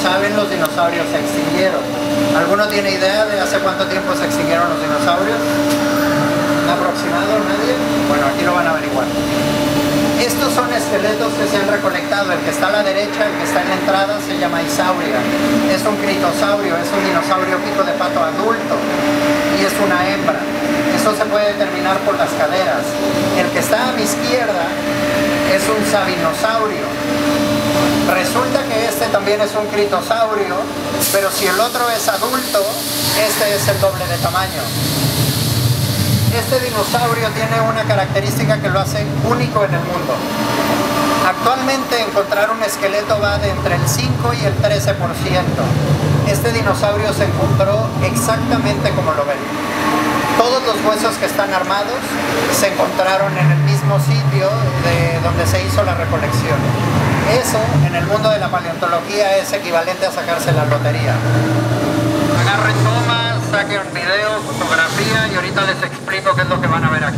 saben, los dinosaurios se extinguieron. ¿Alguno tiene idea de hace cuánto tiempo se extinguieron los dinosaurios? ¿Un aproximado? ¿Nadie? Bueno, aquí lo van a averiguar. Estos son esqueletos que se han recolectado. El que está a la derecha, el que está en la entrada, se llama Isauria. Es un critosaurio, es un dinosaurio pico de pato adulto y es una hembra. Eso se puede determinar por las caderas. El que está a mi izquierda es un sabinosaurio. Resulta que este también es un critosaurio, pero si el otro es adulto, este es el doble de tamaño. Este dinosaurio tiene una característica que lo hace único en el mundo. Actualmente encontrar un esqueleto va de entre el 5 y el 13%. Este dinosaurio se encontró exactamente como lo ven. Todos los huesos que están armados se encontraron en el mismo sitio de donde se hizo la recolección. Eso, en el mundo de la paleontología, es equivalente a sacarse la lotería. Agarren tomas, saquen video, fotografía y ahorita les explico qué es lo que van a ver aquí.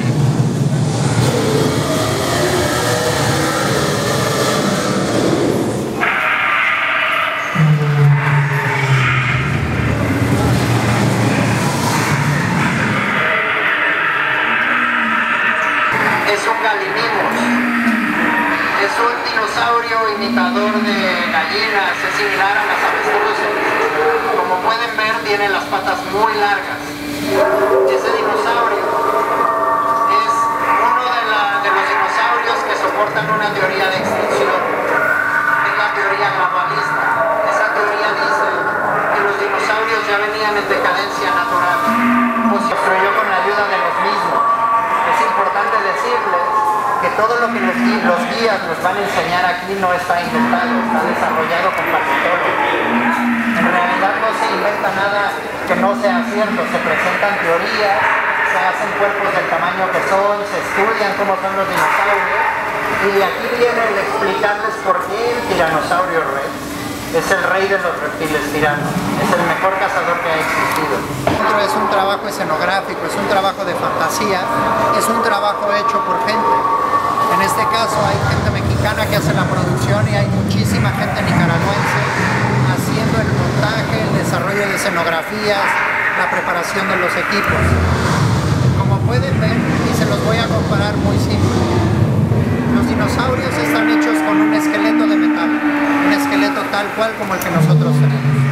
Es un Gallimimus. Es un dinosaurio imitador de gallinas, es similar a las avestruces. Como pueden ver, tiene las patas muy largas. Ese dinosaurio es uno de los dinosaurios que soportan una teoría de extinción. Es la teoría globalista. Esa teoría dice que los dinosaurios ya venían en decadencia natural o se construyó con la ayuda de los mismos. Es importante decirles que todo lo que los guías nos van a enseñar aquí no está inventado, está desarrollado con paleontólogos. En realidad no se inventa nada que no sea cierto, se presentan teorías, se hacen cuerpos del tamaño que son, se estudian cómo son los dinosaurios, y de aquí viene el explicarles por qué el tiranosaurio rex es el rey de los reptiles tiranos, es el mejor cazador que ha existido. Es un trabajo escenográfico, es un trabajo de fantasía, es un trabajo hecho por gente. En este caso hay gente mexicana que hace la producción y hay muchísima gente nicaragüense haciendo el montaje, el desarrollo de escenografías, la preparación de los equipos. Como pueden ver, y se los voy a comparar muy simple, los dinosaurios están hechos con un esqueleto de metal, un esqueleto tal cual como el que nosotros tenemos.